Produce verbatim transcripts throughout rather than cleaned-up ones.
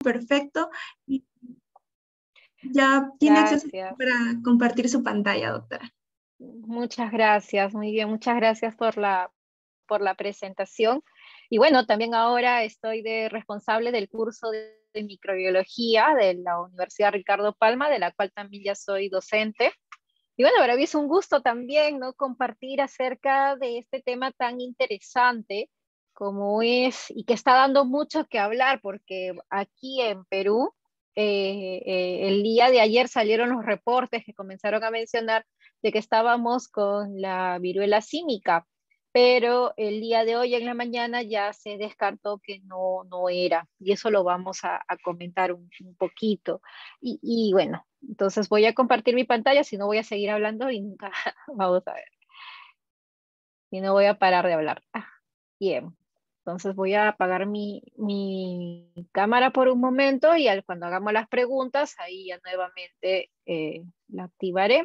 perfecto y ya tiene acceso Gracias. para compartir su pantalla, doctora. Muchas gracias, muy bien, muchas gracias por la, por la presentación. Y bueno, también ahora estoy de responsable del curso de, de microbiología de la Universidad Ricardo Palma, de la cual también ya soy docente. Y bueno, para mí es un gusto también, ¿no?, compartir acerca de este tema tan interesante como es, y que está dando mucho que hablar, porque aquí en Perú, eh, eh, el día de ayer salieron los reportes que comenzaron a mencionar de que estábamos con la viruela símica, pero el día de hoy en la mañana ya se descartó que no, no era, y eso lo vamos a, a comentar un, un poquito. Y, y bueno, entonces voy a compartir mi pantalla, si no voy a seguir hablando y nunca vamos a ver. Y no voy a parar de hablar. Ah, bien. Entonces voy a apagar mi, mi cámara por un momento y al, cuando hagamos las preguntas, ahí ya nuevamente eh, la activaré.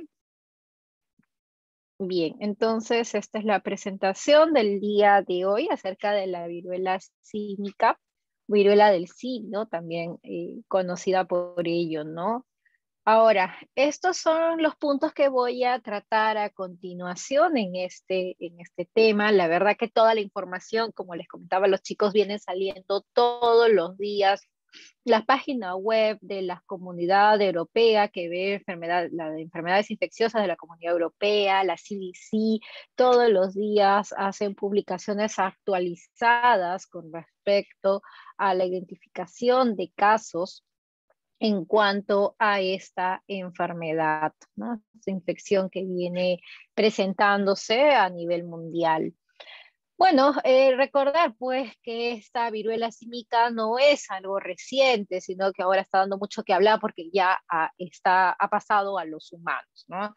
Bien, entonces esta es la presentación del día de hoy acerca de la viruela símica, viruela del simio, también eh, conocida por ello, ¿no? Ahora, estos son los puntos que voy a tratar a continuación en este, en este tema. La verdad que toda la información, como les comentaba, los chicos vienen saliendo todos los días. La página web de la Comunidad Europea que ve enfermedad, la de enfermedades infecciosas de la Comunidad Europea, la C D C, todos los días hacen publicaciones actualizadas con respecto a la identificación de casos en cuanto a esta enfermedad, ¿no? Esta infección que viene presentándose a nivel mundial. Bueno, eh, recordar pues que esta viruela símica no es algo reciente, sino que ahora está dando mucho que hablar porque ya ha, está, ha pasado a los humanos, ¿no?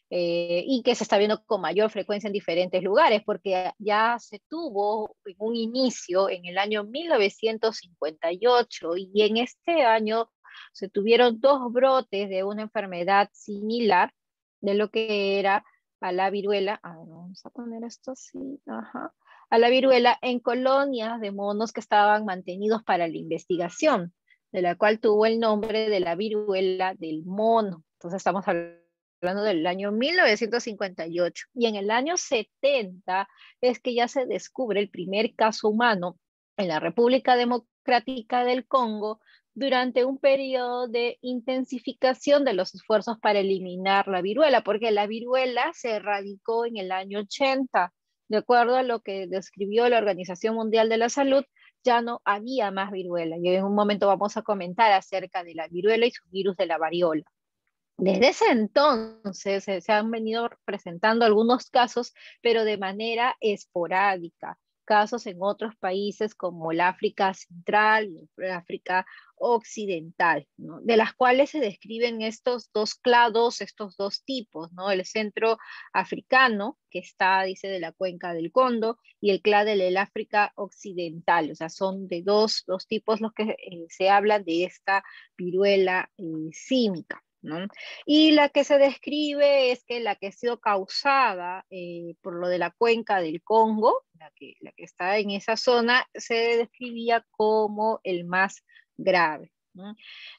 Eh, y que se está viendo con mayor frecuencia en diferentes lugares, porque ya se tuvo en un inicio en el año mil novecientos cincuenta y ocho y en este año se tuvieron dos brotes de una enfermedad similar de lo que era a la viruela. A ver, vamos a poner esto así, ajá. A la viruela en colonias de monos que estaban mantenidos para la investigación, de la cual tuvo el nombre de la viruela del mono. Entonces estamos hablando del año mil novecientos cincuenta y ocho. Y en el año setenta es que ya se descubre el primer caso humano en la República Democrática del Congo durante un periodo de intensificación de los esfuerzos para eliminar la viruela, porque la viruela se erradicó en el año ochenta. De acuerdo a lo que describió la Organización Mundial de la Salud, ya no había más viruela. Y en un momento vamos a comentar acerca de la viruela y su virus de la variola. Desde ese entonces eh, se han venido presentando algunos casos, pero de manera esporádica. Casos en otros países como el África Central y el África Occidental, ¿no?, de las cuales se describen estos dos clados, estos dos tipos, ¿no? El centro africano, que está, dice, de la cuenca del Congo, y el clado del África Occidental. O sea, son de dos, dos tipos los que eh, se hablan de esta viruela eh, símica, ¿no? Y la que se describe es que la que ha sido causada eh, por lo de la cuenca del Congo, la que, la que está en esa zona, se describía como el más grave, ¿no?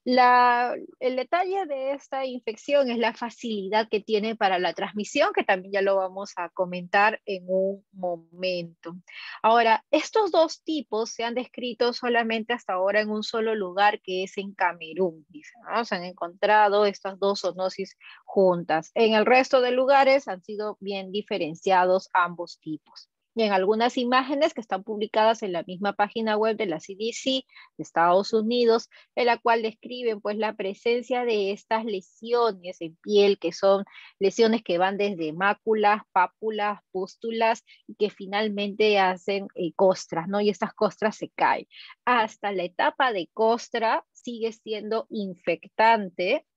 La, el detalle de esta infección es la facilidad que tiene para la transmisión, que también ya lo vamos a comentar en un momento. Ahora, estos dos tipos se han descrito solamente hasta ahora en un solo lugar, que es en Camerún, dicen, ¿no? Se han encontrado estas dos zoonosis juntas. En el resto de lugares han sido bien diferenciados ambos tipos. Y en algunas imágenes que están publicadas en la misma página web de la C D C de Estados Unidos, en la cual describen pues la presencia de estas lesiones en piel, que son lesiones que van desde máculas, pápulas, pústulas, y que finalmente hacen eh, costras, ¿no? Y estas costras se caen. Hasta la etapa de costra sigue siendo infectante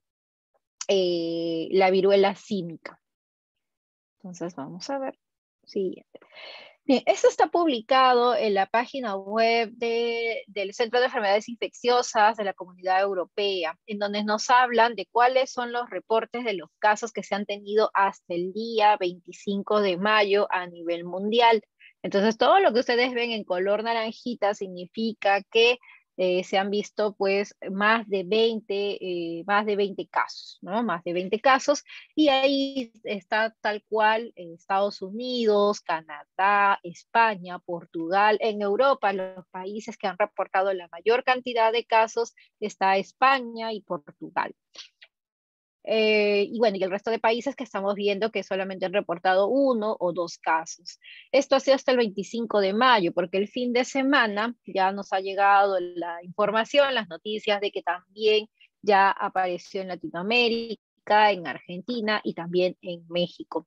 eh, la viruela símica. Entonces vamos a ver. Siguiente. Bien, esto está publicado en la página web de, del Centro de Enfermedades Infecciosas de la Comunidad Europea, en donde nos hablan de cuáles son los reportes de los casos que se han tenido hasta el día veinticinco de mayo a nivel mundial. Entonces, todo lo que ustedes ven en color naranjita significa que eh, se han visto pues más de veinte, eh, más de veinte casos, ¿no? Más de veinte casos, y ahí está tal cual eh, Estados Unidos, Canadá, España, Portugal. En Europa, los países que han reportado la mayor cantidad de casos está España y Portugal. Eh, y bueno, y el resto de países que estamos viendo que solamente han reportado uno o dos casos. Esto ha sido hasta el veinticinco de mayo, porque el fin de semana ya nos ha llegado la información, las noticias de que también ya apareció en Latinoamérica, en Argentina y también en México.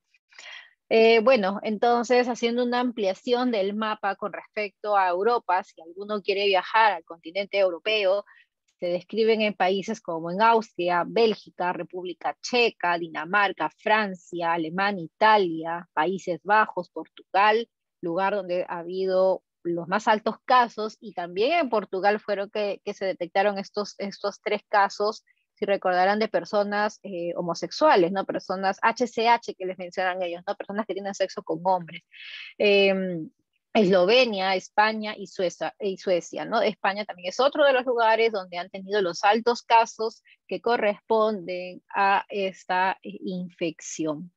Eh, bueno, entonces haciendo una ampliación del mapa con respecto a Europa, si alguno quiere viajar al continente europeo, se describen en países como en Austria, Bélgica, República Checa, Dinamarca, Francia, Alemania, Italia, Países Bajos, Portugal, lugar donde ha habido los más altos casos, y también en Portugal fueron que, que se detectaron estos, estos tres casos, si recordarán, de personas eh, homosexuales, ¿no? Personas H C H que les mencionan ellos, ¿no? Personas que tienen sexo con hombres. Eh, Eslovenia, España y Suecia, y Suecia, ¿no? España también es otro de los lugares donde han tenido los altos casos que corresponden a esta infección.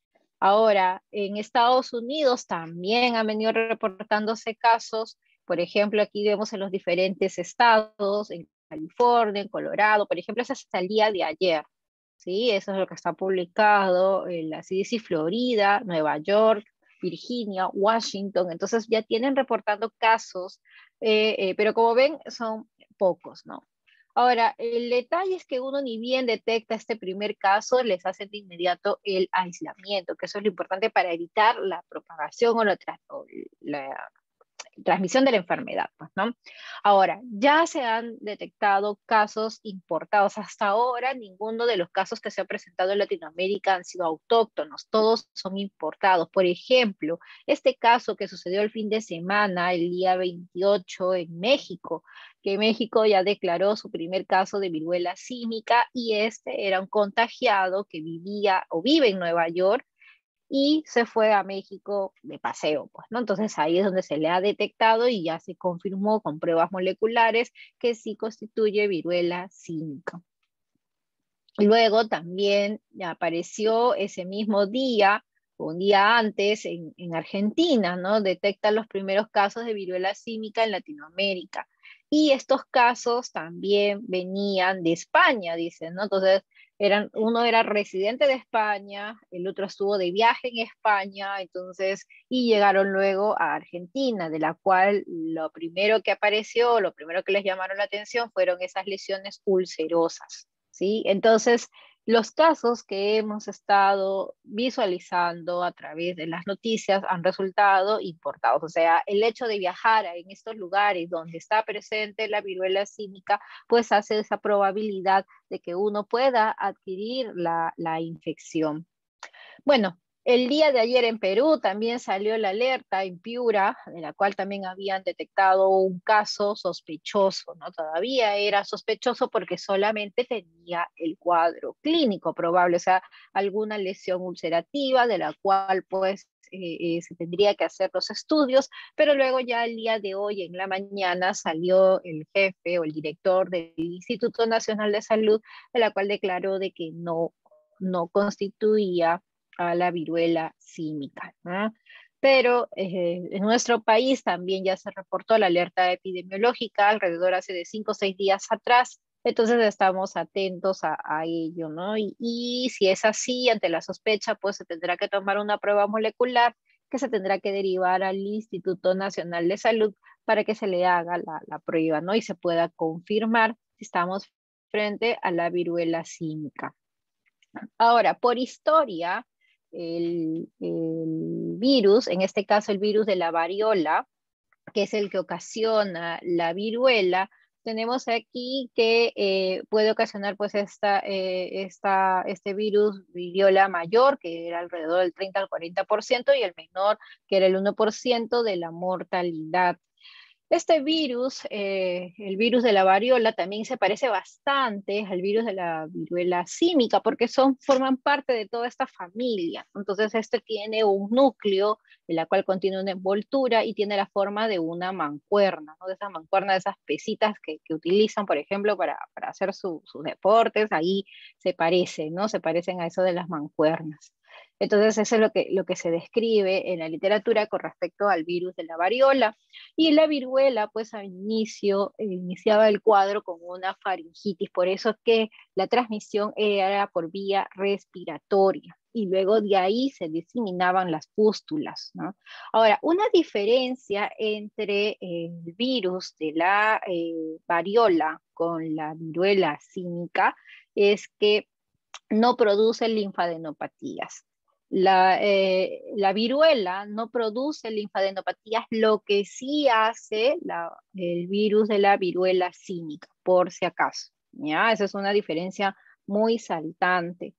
Ahora, en Estados Unidos también han venido reportándose casos. Por ejemplo, aquí vemos en los diferentes estados, en California, en Colorado, por ejemplo, es hasta el día de ayer, ¿sí? Eso es lo que está publicado en la C D C Florida, Nueva York, Virginia, Washington. Entonces ya tienen reportando casos, eh, eh, pero como ven son pocos, ¿no? Ahora, el detalle es que uno ni bien detecta este primer caso, les hacen de inmediato el aislamiento, que eso es lo importante para evitar la propagación o la, o la transmisión de la enfermedad, pues, ¿no? Ahora, ya se han detectado casos importados. Hasta ahora, ninguno de los casos que se han presentado en Latinoamérica han sido autóctonos, todos son importados. Por ejemplo, este caso que sucedió el fin de semana, el día veintiocho en México, que México ya declaró su primer caso de viruela símica, y este era un contagiado que vivía o vive en Nueva York y se fue a México de paseo, pues, ¿no? Entonces ahí es donde se le ha detectado y ya se confirmó con pruebas moleculares que sí constituye viruela símica. Luego también apareció ese mismo día, un día antes, en, en Argentina, ¿no? Detectan los primeros casos de viruela símica en Latinoamérica. Y estos casos también venían de España, dicen, ¿no? Entonces, eran, uno era residente de España, el otro estuvo de viaje en España, entonces, y llegaron luego a Argentina, de la cual lo primero que apareció, lo primero que les llamaron la atención fueron esas lesiones ulcerosas, ¿sí? Entonces, los casos que hemos estado visualizando a través de las noticias han resultado importados. O sea, el hecho de viajar en estos lugares donde está presente la viruela símica, pues hace esa probabilidad de que uno pueda adquirir la, la infección. Bueno, el día de ayer en Perú también salió la alerta en Piura, en la cual también habían detectado un caso sospechoso, ¿no? Todavía era sospechoso porque solamente tenía el cuadro clínico probable, o sea, alguna lesión ulcerativa de la cual pues eh, eh, se tendría que hacer los estudios, pero luego ya el día de hoy en la mañana salió el jefe o el director del Instituto Nacional de Salud, de la cual declaró de que no, no constituía a la viruela símica, ¿no? Pero eh, en nuestro país también ya se reportó la alerta epidemiológica alrededor hace de cinco o seis días atrás, entonces estamos atentos a, a ello, ¿no? Y, y si es así, ante la sospecha, pues se tendrá que tomar una prueba molecular que se tendrá que derivar al Instituto Nacional de Salud para que se le haga la, la prueba, ¿no? Y se pueda confirmar si estamos frente a la viruela símica. Ahora, por historia, el, el virus, en este caso el virus de la variola, que es el que ocasiona la viruela, tenemos aquí que eh, puede ocasionar pues esta, eh, esta, este virus variola mayor, que era alrededor del treinta al cuarenta por ciento, y el menor, que era el uno por ciento de la mortalidad. Este virus, eh, el virus de la variola, también se parece bastante al virus de la viruela símica, porque son, forman parte de toda esta familia. Entonces, este tiene un núcleo, en la cual contiene una envoltura y tiene la forma de una mancuerna, ¿no? De esa mancuerna, de esas pesitas que, que utilizan, por ejemplo, para, para hacer su, sus deportes, ahí se parece, ¿no? Se parecen a eso de las mancuernas. Entonces, eso es lo que, lo que se describe en la literatura con respecto al virus de la variola. Y la viruela, pues al inicio, eh, iniciaba el cuadro con una faringitis, por eso es que la transmisión era por vía respiratoria. Y luego de ahí se diseminaban las pústulas, ¿no? Ahora, una diferencia entre el virus de la eh, variola con la viruela símica es que no produce linfadenopatías. La, eh, la viruela no produce linfadenopatías, lo que sí hace la, el virus de la viruela símica, por si acaso. ¿Ya? Esa es una diferencia muy saltante.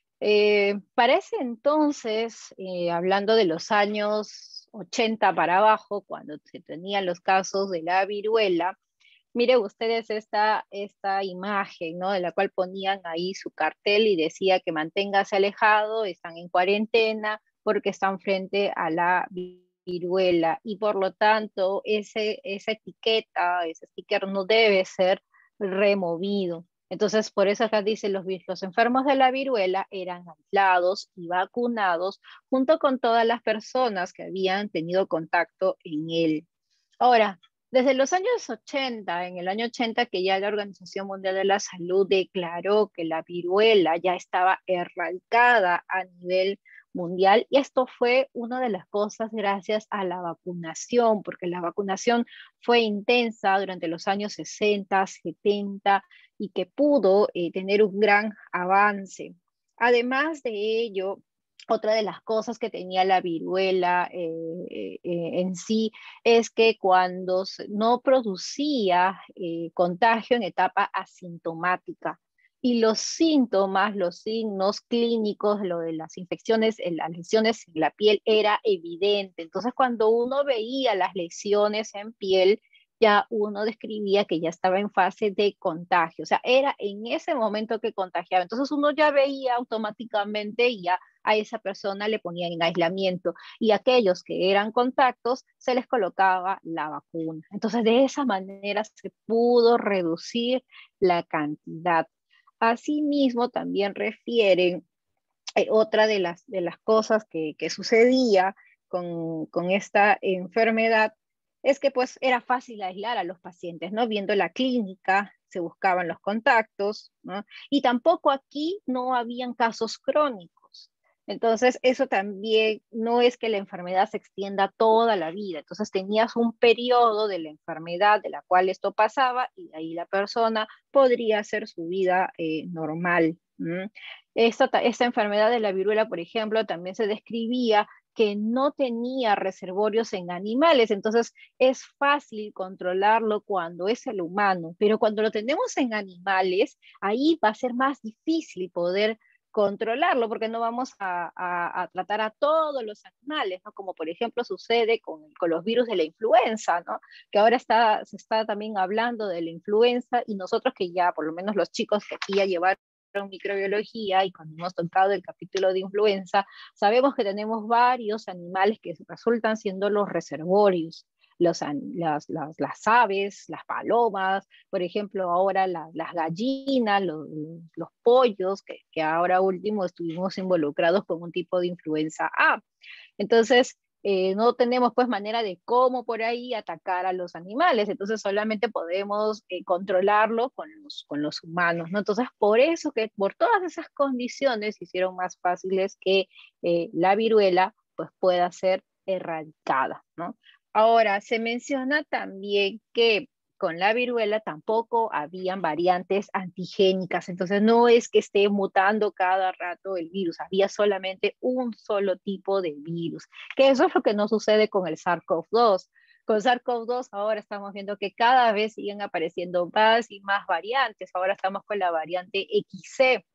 Eh, para ese entonces, eh, hablando de los años ochenta para abajo, cuando se tenían los casos de la viruela, mire ustedes esta, esta imagen, ¿no? De la cual ponían ahí su cartel y decía que manténgase alejado, están en cuarentena porque están frente a la viruela y por lo tanto ese, esa etiqueta, ese sticker no debe ser removido. Entonces, por eso acá dice, los, los enfermos de la viruela eran aislados y vacunados junto con todas las personas que habían tenido contacto en él. Ahora, desde los años ochenta, en el año ochenta, que ya la Organización Mundial de la Salud declaró que la viruela ya estaba erradicada a nivel mundial, y esto fue una de las cosas gracias a la vacunación, porque la vacunación fue intensa durante los años sesenta, setenta, y que pudo eh, tener un gran avance. Además de ello, otra de las cosas que tenía la viruela eh, eh, en sí es que cuando no producía eh, contagio en etapa asintomática y los síntomas, los signos clínicos, lo de las infecciones, las lesiones en la piel era evidente. Entonces, cuando uno veía las lesiones en piel, ya uno describía que ya estaba en fase de contagio. O sea, era en ese momento que contagiaba. Entonces, uno ya veía automáticamente y ya a esa persona le ponían en aislamiento y aquellos que eran contactos se les colocaba la vacuna. Entonces, de esa manera se pudo reducir la cantidad. Asimismo, también refieren eh, otra de las, de las cosas que, que sucedía con, con esta enfermedad es que pues era fácil aislar a los pacientes, ¿no? Viendo la clínica, se buscaban los contactos, ¿no? Y tampoco aquí no habían casos crónicos. Entonces, eso también no es que la enfermedad se extienda toda la vida. Entonces, tenías un periodo de la enfermedad de la cual esto pasaba y ahí la persona podría hacer su vida eh, normal. ¿Mm? Esta, esta enfermedad de la viruela, por ejemplo, también se describía que no tenía reservorios en animales, entonces es fácil controlarlo cuando es el humano, pero cuando lo tenemos en animales, ahí va a ser más difícil poder controlarlo, porque no vamos a, a, a tratar a todos los animales, ¿no? Como por ejemplo sucede con, con los virus de la influenza, ¿no? Que ahora está, se está también hablando de la influenza y nosotros que ya, por lo menos los chicos que aquí ya llevaron microbiología y cuando hemos tocado el capítulo de influenza, sabemos que tenemos varios animales que resultan siendo los reservorios. Los, las, las, las aves, las palomas, por ejemplo, ahora la, las gallinas, los, los pollos, que, que ahora último estuvimos involucrados con un tipo de influenza A. Entonces, eh, no tenemos pues manera de cómo por ahí atacar a los animales, entonces solamente podemos eh, controlarlo con los, con los humanos, ¿no? Entonces, por eso que por todas esas condiciones hicieron más fáciles que eh, la viruela pues pueda ser erradicada, ¿no? Ahora, se menciona también que con la viruela tampoco habían variantes antigénicas, entonces no es que esté mutando cada rato el virus, había solamente un solo tipo de virus, que eso es lo que no sucede con el SARS-CoV dos. Con SARS-CoV dos ahora estamos viendo que cada vez siguen apareciendo más y más variantes, ahora estamos con la variante X C.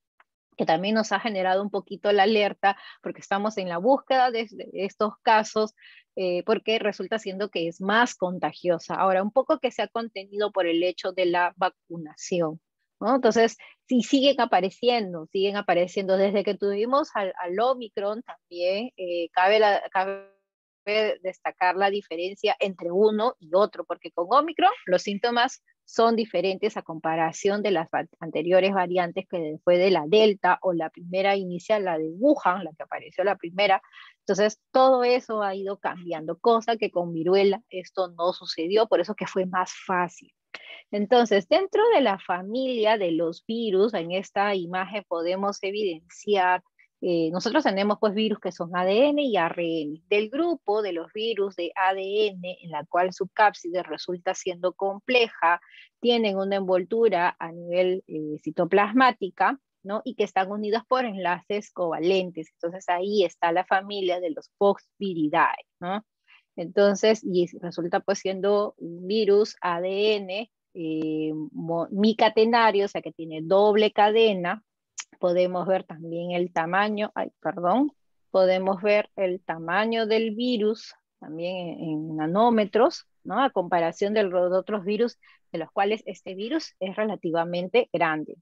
que también nos ha generado un poquito la alerta, porque estamos en la búsqueda de, de estos casos, eh, porque resulta siendo que es más contagiosa. Ahora, un poco que se ha contenido por el hecho de la vacunación, ¿no? Entonces, sí siguen apareciendo, siguen apareciendo desde que tuvimos al, al Omicron también, eh, cabe, la, cabe destacar la diferencia entre uno y otro, porque con Omicron los síntomas son diferentes a comparación de las anteriores variantes que fue de la Delta o la primera inicial, la de Wuhan, la que apareció la primera. Entonces, todo eso ha ido cambiando, cosa que con viruela esto no sucedió, por eso que fue más fácil. Entonces, dentro de la familia de los virus, en esta imagen podemos evidenciar, eh, nosotros tenemos pues virus que son A D N y A R N. Del grupo de los virus de A D N, en la cual su cápside resulta siendo compleja, tienen una envoltura a nivel eh, citoplasmática, ¿no? Y que están unidas por enlaces covalentes. Entonces ahí está la familia de los Poxviridae, ¿no? Entonces, y resulta pues siendo un virus A D N eh, micatenario, o sea que tiene doble cadena. Podemos ver también el tamaño, ay, perdón, podemos ver el tamaño del virus también en, en nanómetros, ¿no? A comparación de los otros virus, de los cuales este virus es relativamente grande.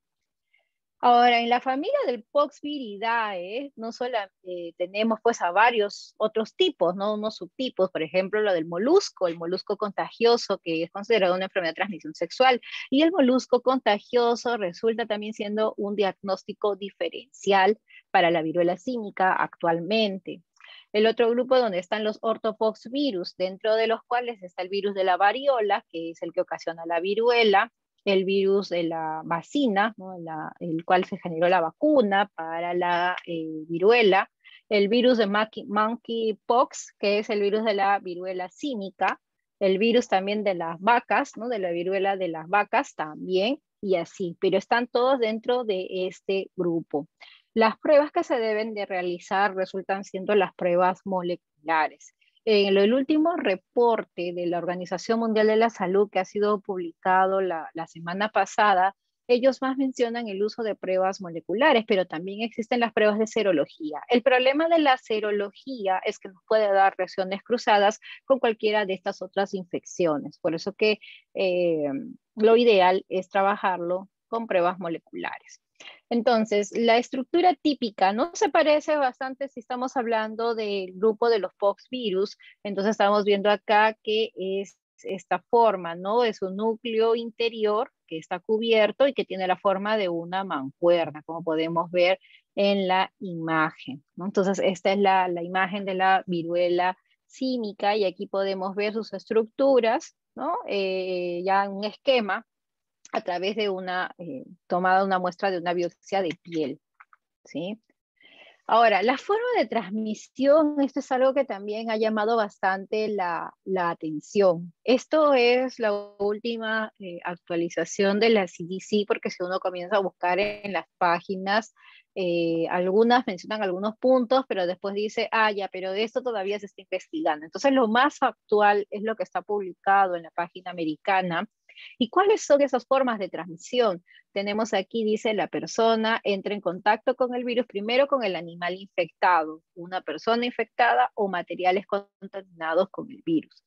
Ahora, en la familia del Poxviridae, no solo eh, tenemos pues a varios otros tipos, ¿no? Unos subtipos, por ejemplo, lo del molusco, el molusco contagioso, que es considerado una enfermedad de transmisión sexual, y el molusco contagioso resulta también siendo un diagnóstico diferencial para la viruela símica actualmente. El otro grupo donde están los ortopoxvirus, dentro de los cuales está el virus de la variola, que es el que ocasiona la viruela, el virus de la vacina, ¿no? la, el cual se generó la vacuna para la eh, viruela, el virus de monkey, monkeypox, que es el virus de la viruela símica, el virus también de las vacas, ¿no? De la viruela de las vacas también, y así, pero están todos dentro de este grupo. Las pruebas que se deben de realizar resultan siendo las pruebas moleculares. En el último reporte de la Organización Mundial de la Salud que ha sido publicado la, la semana pasada, ellos más mencionan el uso de pruebas moleculares, pero también existen las pruebas de serología. El problema de la serología es que nos puede dar reacciones cruzadas con cualquiera de estas otras infecciones. Por eso que eh, lo ideal es trabajarlo con pruebas moleculares. Entonces, la estructura típica no se parece bastante si estamos hablando del grupo de los poxvirus. Entonces, estamos viendo acá que es esta forma, ¿no? Es un núcleo interior que está cubierto y que tiene la forma de una mancuerna, como podemos ver en la imagen, ¿no? Entonces, esta es la, la imagen de la viruela símica y aquí podemos ver sus estructuras, ¿no? Eh, ya en un esquema a través de una, eh, tomada una muestra de una biopsia de piel, ¿sí? Ahora, la forma de transmisión, esto es algo que también ha llamado bastante la, la atención. Esto es la última eh, actualización de la C D C, porque si uno comienza a buscar en las páginas, eh, algunas mencionan algunos puntos, pero después dice, ah, ya, pero esto todavía se está investigando. Entonces, lo más actual es lo que está publicado en la página americana. ¿Y cuáles son esas formas de transmisión? Tenemos aquí, dice, la persona entra en contacto con el virus primero con el animal infectado, una persona infectada o materiales contaminados con el virus.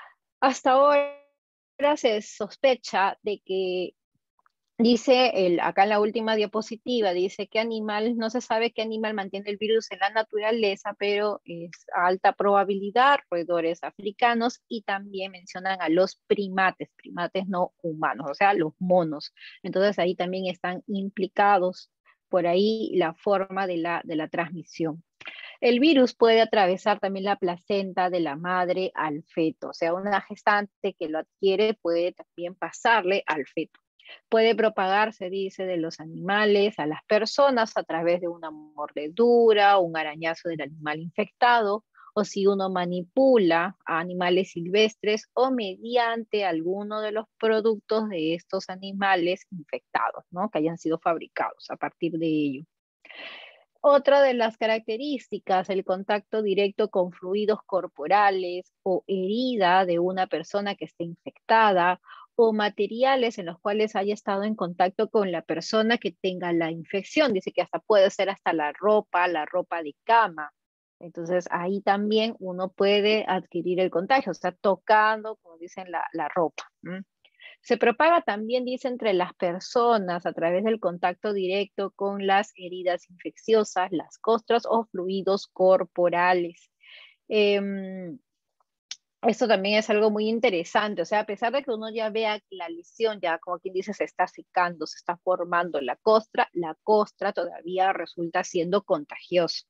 Hasta ahora se sospecha de que, dice el, acá en la última diapositiva, dice que animal, no se sabe qué animal mantiene el virus en la naturaleza, pero es alta probabilidad, roedores africanos, y también mencionan a los primates, primates no humanos, o sea, los monos. Entonces ahí también están implicados por ahí la forma de la, de la transmisión. El virus puede atravesar también la placenta de la madre al feto, o sea, una gestante que lo adquiere puede también pasarle al feto. Puede propagarse, dice, de los animales a las personas a través de una mordedura, un arañazo del animal infectado, o si uno manipula a animales silvestres o mediante alguno de los productos de estos animales infectados, ¿no? Que hayan sido fabricados a partir de ello. Otra de las características, el contacto directo con fluidos corporales o herida de una persona que esté infectada, o materiales en los cuales haya estado en contacto con la persona que tenga la infección. Dice que hasta puede ser hasta la ropa, la ropa de cama. Entonces ahí también uno puede adquirir el contagio, o sea, tocando, como dicen, la, la ropa. ¿Mm? Se propaga también, dice, entre las personas a través del contacto directo con las heridas infecciosas, las costras o fluidos corporales. Eh, Esto también es algo muy interesante, o sea, a pesar de que uno ya vea que la lesión ya, como quien dice, se está secando, se está formando la costra, la costra todavía resulta siendo contagiosa.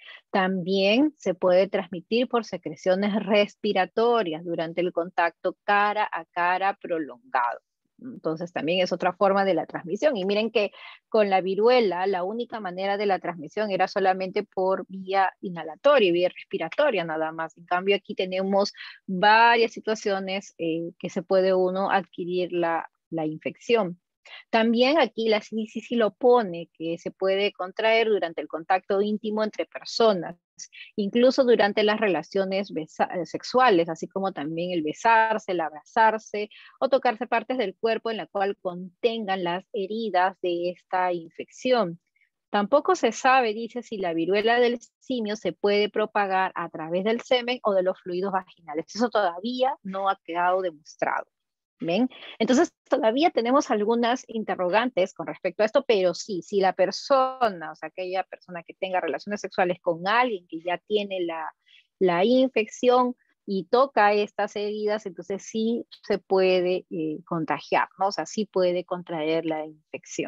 También se puede transmitir por secreciones respiratorias durante el contacto cara a cara prolongado. Entonces también es otra forma de la transmisión. Y miren que con la viruela la única manera de la transmisión era solamente por vía inhalatoria, vía respiratoria nada más. En cambio aquí tenemos varias situaciones eh, que se puede uno adquirir la, la infección. También aquí la C D C sí lo pone, que se puede contraer durante el contacto íntimo entre personas, incluso durante las relaciones sexuales, así como también el besarse, el abrazarse o tocarse partes del cuerpo en la cual contengan las heridas de esta infección. Tampoco se sabe, dice, si la viruela del simio se puede propagar a través del semen o de los fluidos vaginales. Eso todavía no ha quedado demostrado. ¿Ven? Entonces todavía tenemos algunas interrogantes con respecto a esto, pero sí, si la persona, o sea, aquella persona que tenga relaciones sexuales con alguien que ya tiene la, la infección y toca estas heridas, entonces sí se puede eh, contagiar, ¿no? O sea, sí puede contraer la infección.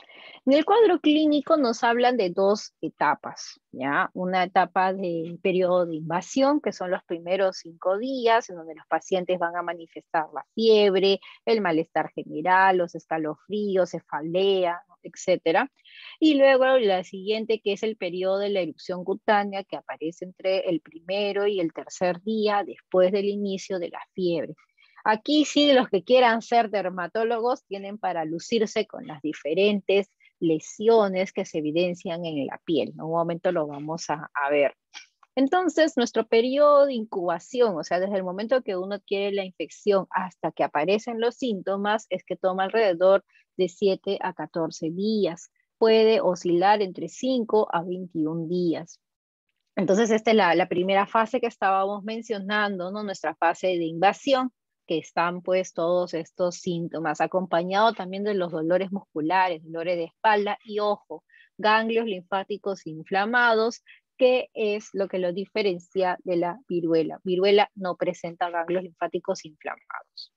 En el cuadro clínico nos hablan de dos etapas, ¿ya? Una etapa de periodo de invasión, que son los primeros cinco días, en donde los pacientes van a manifestar la fiebre, el malestar general, los escalofríos, cefalea, etcétera. Y luego la siguiente, que es el periodo de la erupción cutánea, que aparece entre el primero y el tercer día después del inicio de la fiebre. Aquí sí, los que quieran ser dermatólogos tienen para lucirse con las diferentes lesiones que se evidencian en la piel. En un momento lo vamos a, a ver. Entonces, nuestro periodo de incubación, o sea, desde el momento que uno adquiere la infección hasta que aparecen los síntomas, es que toma alrededor de siete a catorce días. Puede oscilar entre cinco a veintiún días. Entonces, esta es la, la primera fase que estábamos mencionando, ¿no? Nuestra fase de invasión, que están pues todos estos síntomas, acompañado también de los dolores musculares, dolores de espalda y ojo, ganglios linfáticos inflamados, que es lo que lo diferencia de la viruela. Viruela no presenta ganglios linfáticos inflamados.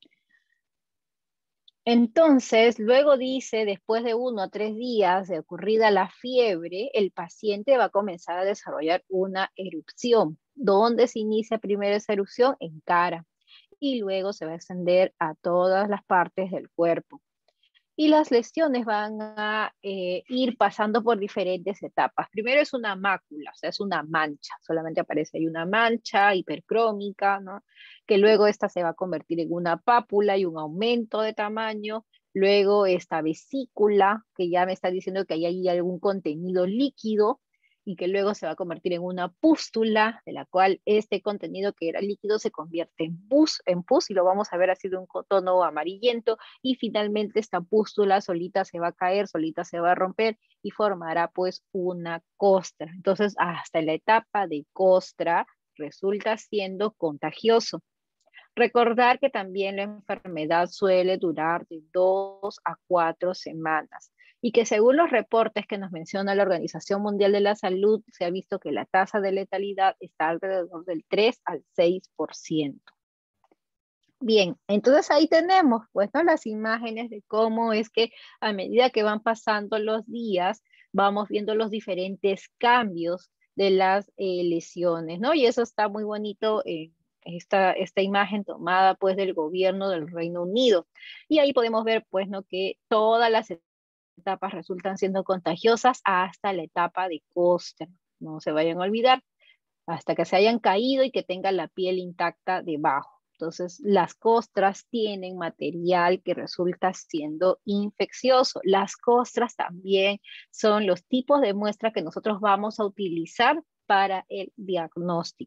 Entonces, luego dice, después de uno a tres días de ocurrida la fiebre, el paciente va a comenzar a desarrollar una erupción. ¿Dónde se inicia primero esa erupción? En cara. Y luego se va a extender a todas las partes del cuerpo. Y las lesiones van a eh, ir pasando por diferentes etapas. Primero es una mácula, o sea, es una mancha. Solamente aparece ahí una mancha hipercrómica, ¿no? Que luego esta se va a convertir en una pápula y un aumento de tamaño. Luego esta vesícula, que ya me está diciendo que ahí hay algún contenido líquido, y que luego se va a convertir en una pústula, de la cual este contenido que era líquido se convierte en pus, en pus y lo vamos a ver así de un tono amarillento, y finalmente esta pústula solita se va a caer, solita se va a romper y formará pues una costra. Entonces hasta la etapa de costra resulta siendo contagioso. Recordar que también la enfermedad suele durar de dos a cuatro semanas y que según los reportes que nos menciona la Organización Mundial de la Salud, se ha visto que la tasa de letalidad está alrededor del tres al seis por ciento. Bien, entonces ahí tenemos pues, ¿no? las imágenes de cómo es que a medida que van pasando los días, vamos viendo los diferentes cambios de las eh, lesiones, ¿no? Y eso está muy bonito en esta, esta imagen tomada pues del gobierno del Reino Unido. Y ahí podemos ver pues, ¿no? que todas las etapas resultan siendo contagiosas hasta la etapa de costra. No se vayan a olvidar, hasta que se hayan caído y que tengan la piel intacta debajo. Entonces, las costras tienen material que resulta siendo infeccioso. Las costras también son los tipos de muestra que nosotros vamos a utilizar para el diagnóstico.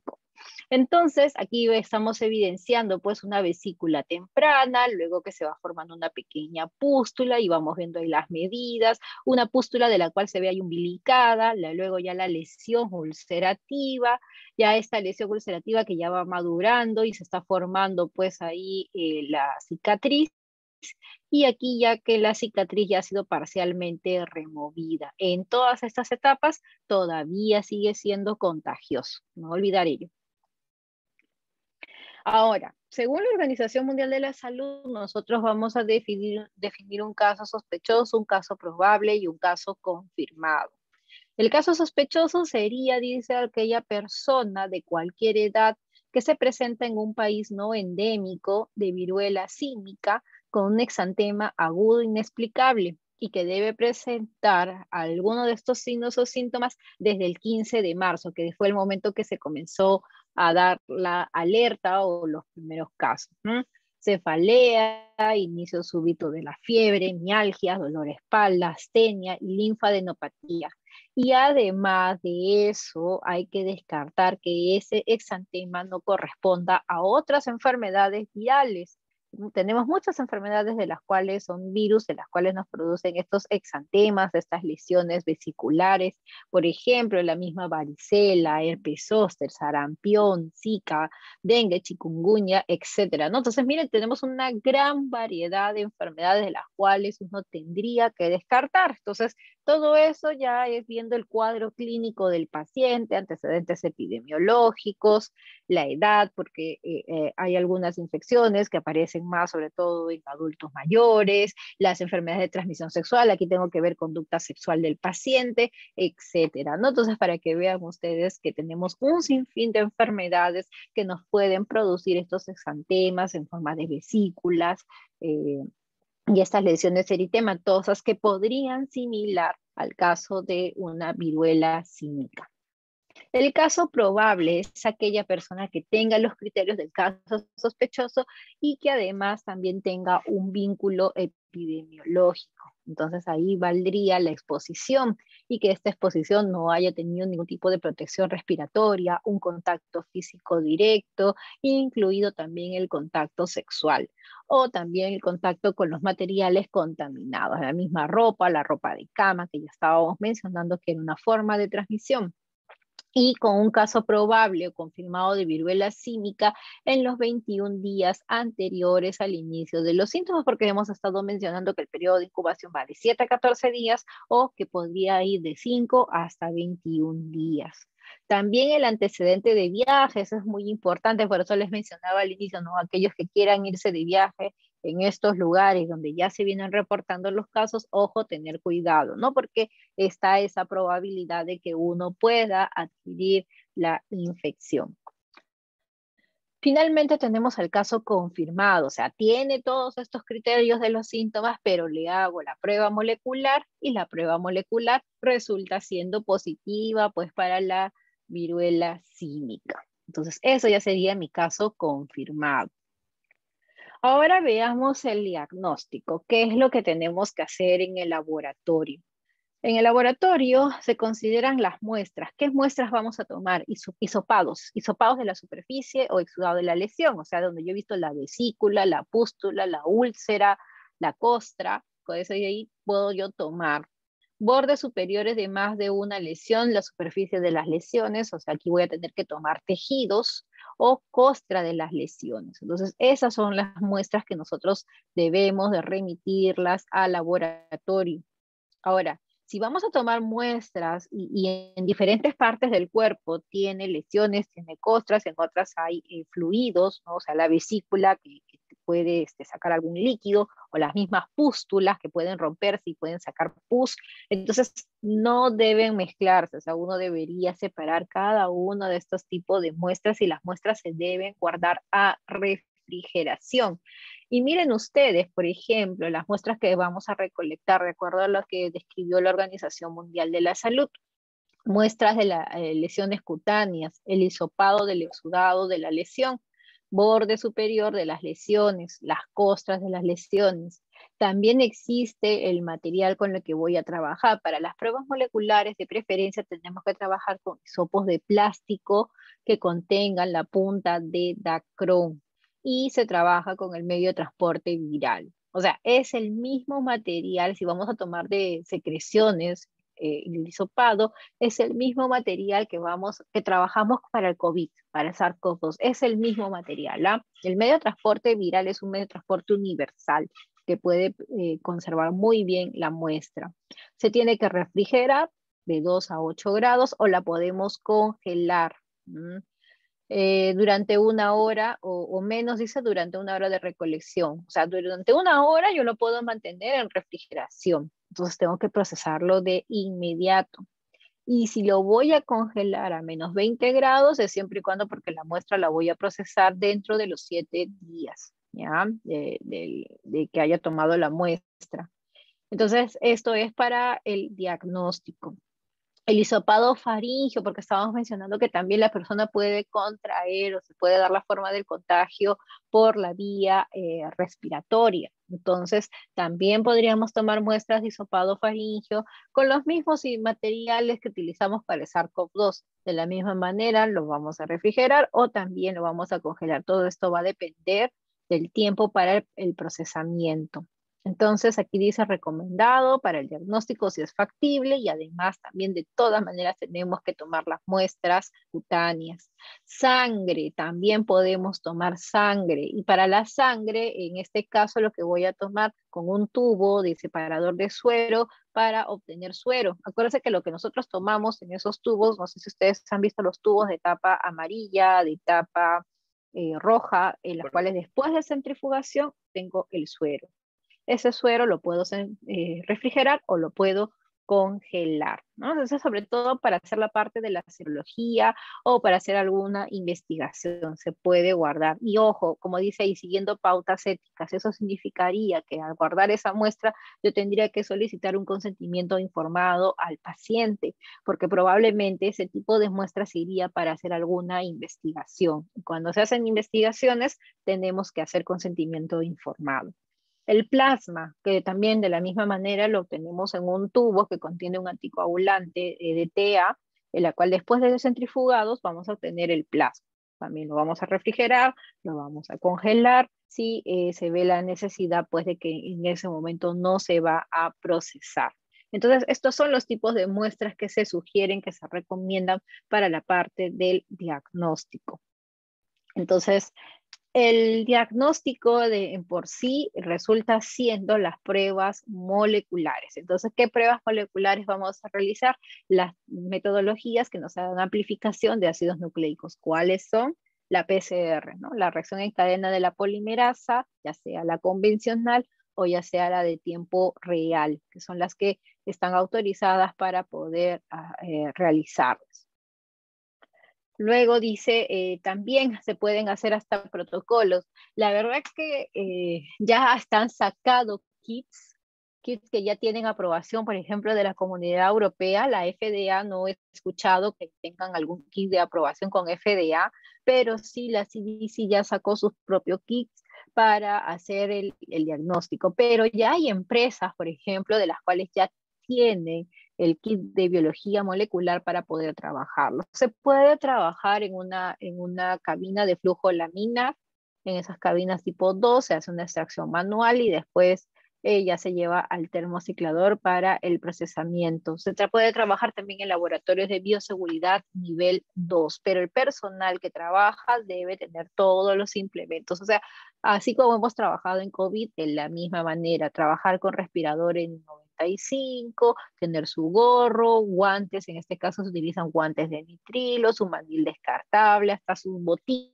Entonces, aquí estamos evidenciando pues una vesícula temprana, luego que se va formando una pequeña pústula y vamos viendo ahí las medidas, una pústula de la cual se ve ahí umbilicada, la, luego ya la lesión ulcerativa, ya esta lesión ulcerativa que ya va madurando y se está formando pues ahí eh, la cicatriz. Y aquí ya que la cicatriz ya ha sido parcialmente removida. En todas estas etapas todavía sigue siendo contagioso, no olvidar ello. Ahora, según la Organización Mundial de la Salud, nosotros vamos a definir, definir un caso sospechoso, un caso probable y un caso confirmado. El caso sospechoso sería, dice, aquella persona de cualquier edad que se presenta en un país no endémico de viruela símica con un exantema agudo inexplicable y que debe presentar alguno de estos signos o síntomas desde el quince de marzo, que fue el momento que se comenzó a dar la alerta o los primeros casos, ¿no? Cefalea, inicio súbito de la fiebre, mialgias, dolor de espalda, astenia y linfadenopatía. Y además de eso, hay que descartar que ese exantema no corresponda a otras enfermedades virales. Tenemos muchas enfermedades de las cuales son virus, de las cuales nos producen estos exantemas, estas lesiones vesiculares, por ejemplo, la misma varicela, herpes zóster, sarampión, zika, dengue, chikungunya, etcétera, ¿no? Entonces, miren, tenemos una gran variedad de enfermedades de las cuales uno tendría que descartar. Entonces, todo eso ya es viendo el cuadro clínico del paciente, antecedentes epidemiológicos, la edad, porque eh, eh, hay algunas infecciones que aparecen más sobre todo en adultos mayores, las enfermedades de transmisión sexual, aquí tengo que ver conducta sexual del paciente, etcétera, ¿no? Entonces, para que vean ustedes que tenemos un sinfín de enfermedades que nos pueden producir estos exantemas en forma de vesículas, eh, y estas lesiones eritematosas que podrían similar al caso de una viruela símica. El caso probable es aquella persona que tenga los criterios del caso sospechoso y que además también tenga un vínculo epidemiológico. Entonces ahí valdría la exposición y que esta exposición no haya tenido ningún tipo de protección respiratoria, un contacto físico directo, incluido también el contacto sexual o también el contacto con los materiales contaminados, la misma ropa, la ropa de cama que ya estábamos mencionando que era una forma de transmisión. Y con un caso probable o confirmado de viruela símica en los veintiún días anteriores al inicio de los síntomas, porque hemos estado mencionando que el periodo de incubación va de siete a catorce días o que podría ir de cinco hasta veintiún días. También el antecedente de viaje, eso es muy importante, por eso les mencionaba al inicio, ¿no? Aquellos que quieran irse de viaje en estos lugares donde ya se vienen reportando los casos, ojo, tener cuidado, ¿no? Porque está esa probabilidad de que uno pueda adquirir la infección. Finalmente tenemos el caso confirmado, o sea, tiene todos estos criterios de los síntomas, pero le hago la prueba molecular y la prueba molecular resulta siendo positiva pues para la viruela símica. Entonces, eso ya sería mi caso confirmado. Ahora veamos el diagnóstico. ¿Qué es lo que tenemos que hacer en el laboratorio? En el laboratorio se consideran las muestras. ¿Qué muestras vamos a tomar? Hisopados. Hisopados de la superficie o exudado de la lesión. O sea, donde yo he visto la vesícula, la pústula, la úlcera, la costra. Con eso de ahí puedo yo tomar. Bordes superiores de más de una lesión, la superficie de las lesiones. O sea, aquí voy a tener que tomar tejidos o costra de las lesiones. Entonces, esas son las muestras que nosotros debemos de remitirlas al laboratorio. Ahora, si vamos a tomar muestras y, y en diferentes partes del cuerpo tiene lesiones, tiene costras, en otras hay eh, fluidos, ¿no? O sea, la vesícula que, que puede este, sacar algún líquido, o las mismas pústulas que pueden romperse y pueden sacar pus. Entonces, no deben mezclarse, o sea, uno debería separar cada uno de estos tipos de muestras y las muestras se deben guardar a refrigeración. Y miren ustedes, por ejemplo, las muestras que vamos a recolectar, de acuerdo a lo que describió la Organización Mundial de la Salud. Muestras de las eh, lesiones cutáneas, el hisopado del exudado de la lesión, borde superior de las lesiones, las costras de las lesiones. También existe el material con el que voy a trabajar. Para las pruebas moleculares, de preferencia, tenemos que trabajar con hisopos de plástico que contengan la punta de dacrón y se trabaja con el medio de transporte viral. O sea, es el mismo material, si vamos a tomar de secreciones, eh, el hisopado, es el mismo material que, vamos, que trabajamos para el COVID, para el SARS-CoV dos, es el mismo material. ¿ah? El medio de transporte viral es un medio de transporte universal que puede eh, conservar muy bien la muestra. Se tiene que refrigerar de dos a ocho grados o la podemos congelar. ¿Mm? Eh, durante una hora o, o menos, dice, durante una hora de recolección. O sea, durante una hora yo lo puedo mantener en refrigeración. Entonces tengo que procesarlo de inmediato. Y si lo voy a congelar a menos veinte grados, es siempre y cuando, porque la muestra la voy a procesar dentro de los siete días, ¿ya? De, de, de que haya tomado la muestra. Entonces, esto es para el diagnóstico. El hisopado faríngeo, porque estábamos mencionando que también la persona puede contraer o se puede dar la forma del contagio por la vía eh, respiratoria. Entonces, también podríamos tomar muestras de hisopado faríngeo con los mismos materiales que utilizamos para el SARS-CoV dos. De la misma manera, lo vamos a refrigerar o también lo vamos a congelar. Todo esto va a depender del tiempo para el, el procesamiento. Entonces aquí dice recomendado para el diagnóstico si es factible y además también de todas maneras tenemos que tomar las muestras cutáneas. Sangre, también podemos tomar sangre y para la sangre en este caso lo que voy a tomar con un tubo de separador de suero para obtener suero. Acuérdense que lo que nosotros tomamos en esos tubos, no sé si ustedes han visto los tubos de tapa amarilla, de tapa eh, roja, en las cuales después de centrifugación tengo el suero. Ese suero lo puedo eh, refrigerar o lo puedo congelar, ¿no? Entonces, sobre todo para hacer la parte de la serología o para hacer alguna investigación, se puede guardar. Y ojo, como dice ahí, siguiendo pautas éticas, eso significaría que al guardar esa muestra, yo tendría que solicitar un consentimiento informado al paciente, porque probablemente ese tipo de muestras iría para hacer alguna investigación. Cuando se hacen investigaciones, tenemos que hacer consentimiento informado. El plasma, que también de la misma manera lo obtenemos en un tubo que contiene un anticoagulante eh, de T A, en la cual después de centrifugados vamos a obtener el plasma. También lo vamos a refrigerar, lo vamos a congelar, si eh, se ve la necesidad pues de que en ese momento no se va a procesar. Entonces, estos son los tipos de muestras que se sugieren, que se recomiendan para la parte del diagnóstico. Entonces, el diagnóstico de en por sí resulta siendo las pruebas moleculares. Entonces, ¿qué pruebas moleculares vamos a realizar? Las metodologías que nos dan amplificación de ácidos nucleicos. ¿Cuáles son? La P C R, ¿no? La reacción en cadena de la polimerasa, ya sea la convencional o ya sea la de tiempo real, que son las que están autorizadas para poder eh, realizarlas. Luego dice, eh, también se pueden hacer hasta protocolos. La verdad es que eh, ya están sacados kits, kits que ya tienen aprobación, por ejemplo, de la Comunidad Europea. La F D A no he escuchado que tengan algún kit de aprobación con F D A, pero sí la C D C ya sacó sus propios kits para hacer el, el diagnóstico. Pero ya hay empresas, por ejemplo, de las cuales ya tienen el kit de biología molecular para poder trabajarlo. Se puede trabajar en una, en una cabina de flujo laminar, en esas cabinas tipo dos, se hace una extracción manual y después eh, ya se lleva al termociclador para el procesamiento. Se tra puede trabajar también en laboratorios de bioseguridad nivel dos, pero el personal que trabaja debe tener todos los implementos. O sea, así como hemos trabajado en COVID, de la misma manera, trabajar con respirador en noventa y cinco, tener su gorro, guantes, en este caso se utilizan guantes de nitrilo, su mandil descartable, hasta sus botitas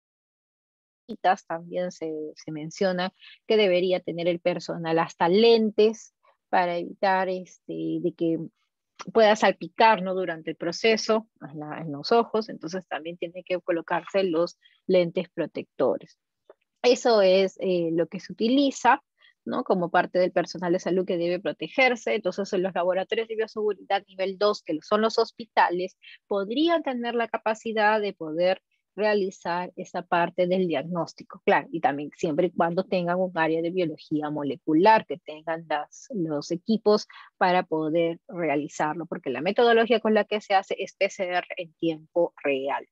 también se, se menciona que debería tener el personal, hasta lentes para evitar este, de que pueda salpicar, ¿no? Durante el proceso en, la, en los ojos, entonces también tiene que colocarse los lentes protectores. Eso es eh, lo que se utiliza, ¿no? Como parte del personal de salud que debe protegerse. Entonces, en los laboratorios de bioseguridad nivel dos, que son los hospitales, podrían tener la capacidad de poder realizar esa parte del diagnóstico, claro, y también siempre y cuando tengan un área de biología molecular, que tengan las, los equipos para poder realizarlo, porque la metodología con la que se hace es P C R en tiempo real.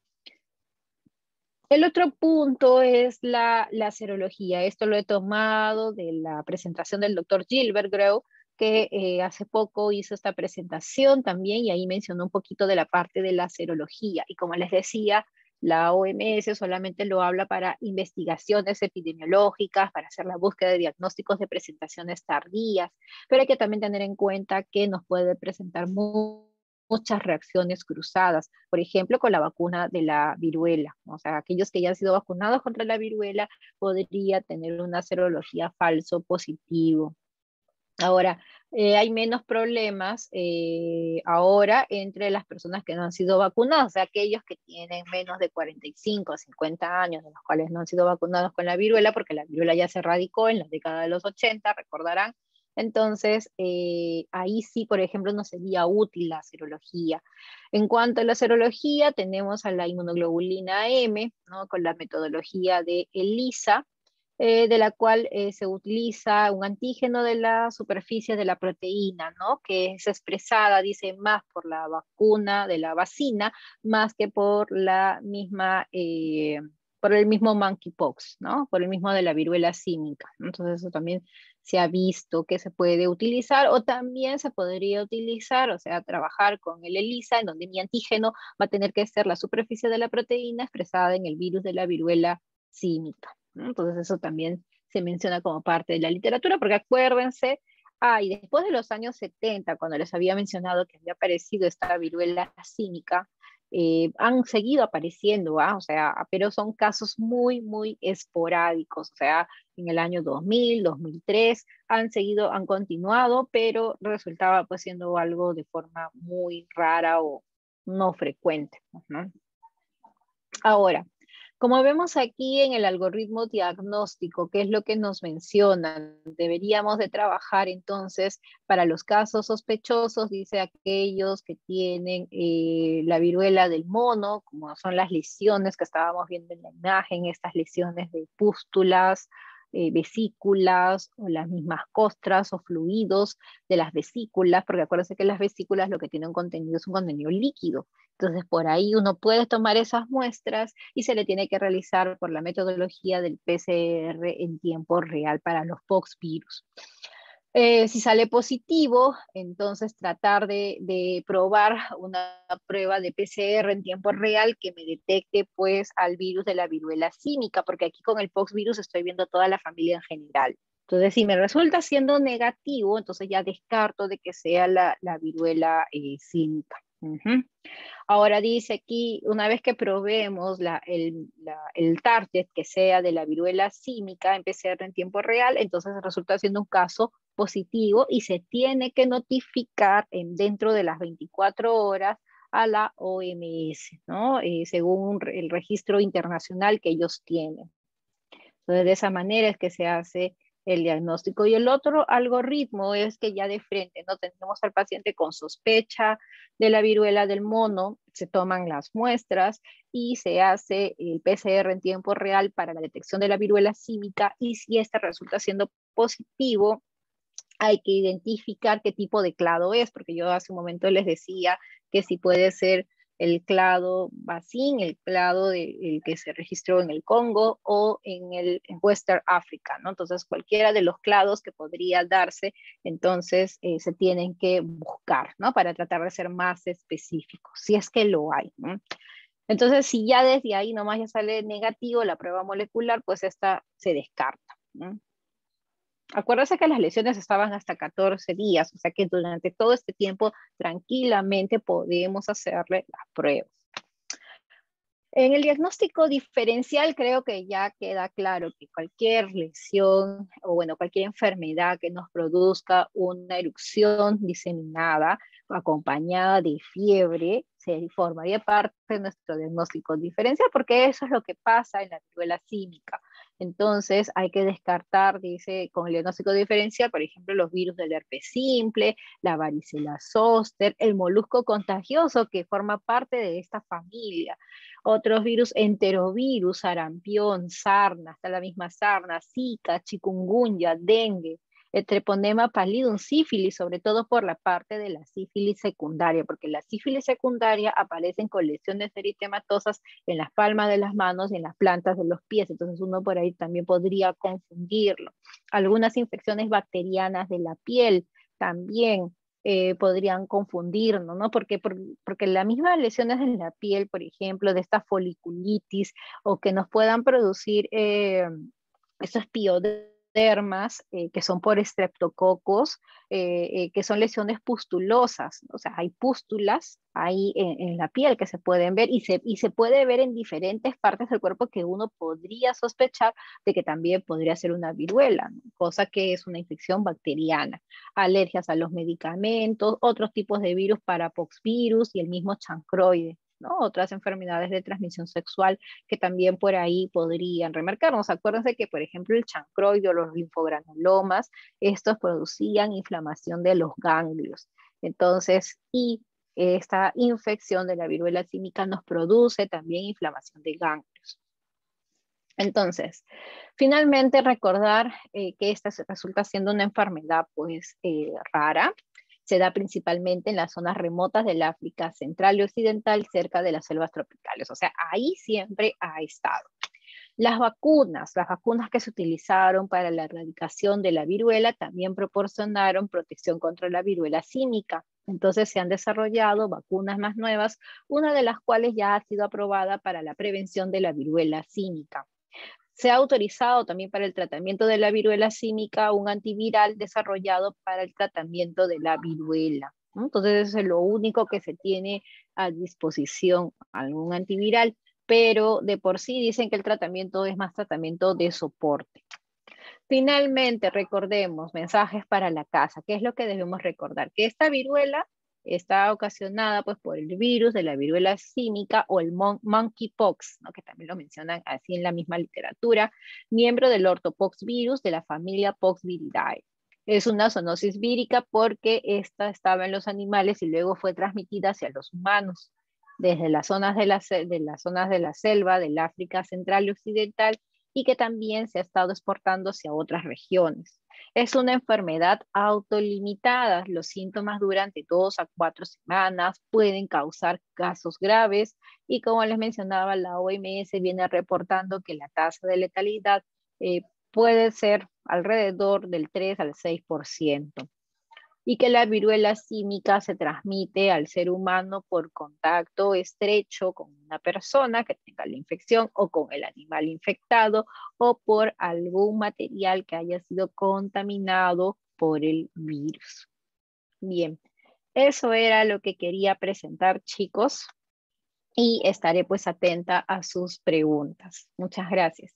El otro punto es la, la serología. Esto lo he tomado de la presentación del doctor Gilbert Grau, que eh, hace poco hizo esta presentación también, y ahí mencionó un poquito de la parte de la serología. Y como les decía, la O M S solamente lo habla para investigaciones epidemiológicas, para hacer la búsqueda de diagnósticos de presentaciones tardías, pero hay que también tener en cuenta que nos puede presentar muy muchas reacciones cruzadas, por ejemplo, con la vacuna de la viruela. O sea, aquellos que ya han sido vacunados contra la viruela podría tener una serología falso positivo. Ahora, eh, hay menos problemas eh, ahora entre las personas que no han sido vacunadas, o sea, aquellos que tienen menos de cuarenta y cinco o cincuenta años, de los cuales no han sido vacunados con la viruela, porque la viruela ya se erradicó en la década de los ochenta, recordarán. Entonces, eh, ahí sí, por ejemplo, no sería útil la serología. En cuanto a la serología, tenemos a la inmunoglobulina M, ¿no? Con la metodología de ELISA, eh, de la cual eh, se utiliza un antígeno de la superficie de la proteína, ¿no? Que es expresada, dice, más por la vacuna de la vacina, más que por la misma... Eh, por el mismo monkeypox, ¿no? Por el mismo de la viruela símica. Entonces eso también se ha visto que se puede utilizar, o también se podría utilizar, o sea, trabajar con el ELISA, en donde mi antígeno va a tener que ser la superficie de la proteína expresada en el virus de la viruela símica, ¿no? Entonces eso también se menciona como parte de la literatura, porque acuérdense, ah, y después de los años setenta, cuando les había mencionado que había aparecido esta viruela símica, eh, han seguido apareciendo, ¿ah? O sea, pero son casos muy, muy esporádicos, o sea, en el año dos mil, dos mil tres, han seguido, han continuado, pero resultaba pues siendo algo de forma muy rara o no frecuente, ¿no? Ahora, como vemos aquí en el algoritmo diagnóstico, ¿qué es lo que nos mencionan? Deberíamos de trabajar entonces para los casos sospechosos, dice aquellos que tienen eh, la viruela del mono, como son las lesiones que estábamos viendo en la imagen, estas lesiones de pústulas, eh, vesículas, o las mismas costras o fluidos de las vesículas, porque acuérdense que las vesículas lo que tienen contenido es un contenido líquido. Entonces, por ahí uno puede tomar esas muestras y se le tiene que realizar por la metodología del P C R en tiempo real para los pox virus. Eh, si sale positivo, entonces tratar de, de probar una prueba de P C R en tiempo real que me detecte pues al virus de la viruela símica, porque aquí con el pox virus estoy viendo toda la familia en general. Entonces, si me resulta siendo negativo, entonces ya descarto de que sea la, la viruela eh, símica. Uh-huh. Ahora dice aquí, una vez que probemos la, el, la, el target que sea de la viruela símica en P C R en tiempo real, entonces resulta siendo un caso positivo y se tiene que notificar en, dentro de las veinticuatro horas a la O M S, ¿no? Eh, según el registro internacional que ellos tienen. Entonces, de esa manera es que se hace el diagnóstico. Y el otro algoritmo es que ya de frente no tenemos al paciente con sospecha de la viruela del mono, se toman las muestras y se hace el P C R en tiempo real para la detección de la viruela símica, y si esta resulta siendo positivo, hay que identificar qué tipo de clado es, porque yo hace un momento les decía que si puede ser el clado Bacin, el clado de, el que se registró en el Congo o en el en Western Africa, ¿no? Entonces, cualquiera de los clados que podría darse, entonces eh, se tienen que buscar, ¿no? Para tratar de ser más específicos, si es que lo hay, ¿no? Entonces, si ya desde ahí nomás ya sale negativo la prueba molecular, pues esta se descarta, ¿no? Acuérdense que las lesiones estaban hasta catorce días, o sea que durante todo este tiempo tranquilamente podemos hacerle las pruebas. En el diagnóstico diferencial creo que ya queda claro que cualquier lesión o bueno, cualquier enfermedad que nos produzca una erupción diseminada acompañada de fiebre se formaría parte de nuestro diagnóstico diferencial, porque eso es lo que pasa en la viruela símica. Entonces hay que descartar, dice, con el diagnóstico diferencial, por ejemplo, los virus del herpes simple, la varicela zoster, el molusco contagioso que forma parte de esta familia. Otros virus, enterovirus, sarampión, sarna, hasta la misma sarna, zika, chikungunya, dengue, el treponema pallidum, sífilis, sobre todo por la parte de la sífilis secundaria, porque la sífilis secundaria aparecen con lesiones eritematosas en las palmas de las manos y en las plantas de los pies, entonces uno por ahí también podría confundirlo. Algunas infecciones bacterianas de la piel también eh, podrían confundirnos, ¿no? Porque, por, porque las mismas lesiones en la piel, por ejemplo, de esta foliculitis, o que nos puedan producir eh, esos piodermas, eh, que son por estreptococos, eh, eh, que son lesiones pustulosas, o sea, hay pústulas ahí en, en la piel que se pueden ver y se, y se puede ver en diferentes partes del cuerpo que uno podría sospechar de que también podría ser una viruela, ¿no? Cosa que es una infección bacteriana. Alergias a los medicamentos, otros tipos de virus, parapoxvirus y el mismo chancroide, ¿no? Otras enfermedades de transmisión sexual que también por ahí podrían remarcarnos. Acuérdense que, por ejemplo, el chancroide o los linfogranulomas, estos producían inflamación de los ganglios. Entonces, y esta infección de la viruela símica nos produce también inflamación de ganglios. Entonces, finalmente recordar eh, que esta resulta siendo una enfermedad pues eh, rara. Se da principalmente en las zonas remotas del África central y occidental, cerca de las selvas tropicales. O sea, ahí siempre ha estado. Las vacunas, las vacunas que se utilizaron para la erradicación de la viruela también proporcionaron protección contra la viruela símica. Entonces se han desarrollado vacunas más nuevas, una de las cuales ya ha sido aprobada para la prevención de la viruela símica. Se ha autorizado también para el tratamiento de la viruela símica un antiviral desarrollado para el tratamiento de la viruela, ¿no? Entonces eso es lo único que se tiene a disposición, algún antiviral, pero de por sí dicen que el tratamiento es más tratamiento de soporte. Finalmente, recordemos, mensajes para la casa. ¿Qué es lo que debemos recordar? Que esta viruela está ocasionada pues, por el virus de la viruela símica o el mon monkeypox, ¿no? Que también lo mencionan así en la misma literatura, miembro del ortopoxvirus de la familia Poxviridae. Es una zoonosis vírica porque esta estaba en los animales y luego fue transmitida hacia los humanos, desde las zonas de la, de las zonas de la selva, del África central y occidental, y que también se ha estado exportando hacia otras regiones. Es una enfermedad autolimitada. Los síntomas duran de dos a cuatro semanas, pueden causar casos graves y como les mencionaba, la O M S viene reportando que la tasa de letalidad eh, puede ser alrededor del tres al seis por ciento. Y que la viruela símica se transmite al ser humano por contacto estrecho con una persona que tenga la infección o con el animal infectado o por algún material que haya sido contaminado por el virus. Bien, eso era lo que quería presentar, chicos, y estaré pues atenta a sus preguntas. Muchas gracias.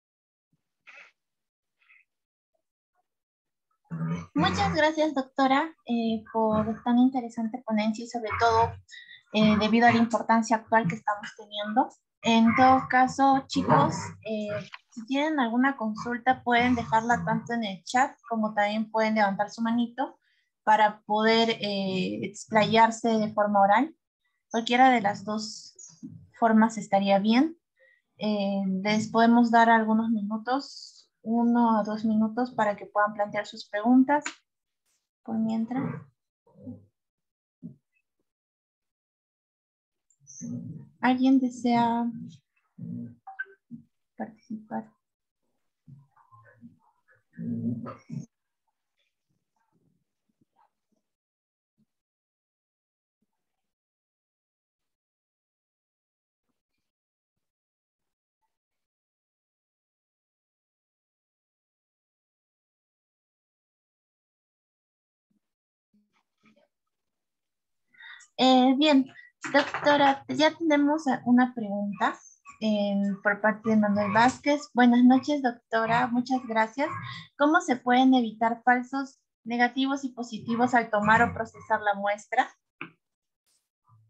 Muchas gracias, doctora, eh, por tan interesante ponencia y sobre todo eh, debido a la importancia actual que estamos teniendo. En todo caso, chicos, eh, si tienen alguna consulta pueden dejarla tanto en el chat como también pueden levantar su manito para poder eh, explayarse de forma oral. Cualquiera de las dos formas estaría bien. Eh, les podemos dar algunos minutos, uno a dos minutos para que puedan plantear sus preguntas. Por mientras. ¿Alguien desea participar? Eh, bien, doctora, ya tenemos una pregunta eh, por parte de Manuel Vázquez. Buenas noches, doctora, muchas gracias. ¿Cómo se pueden evitar falsos negativos y positivos al tomar o procesar la muestra?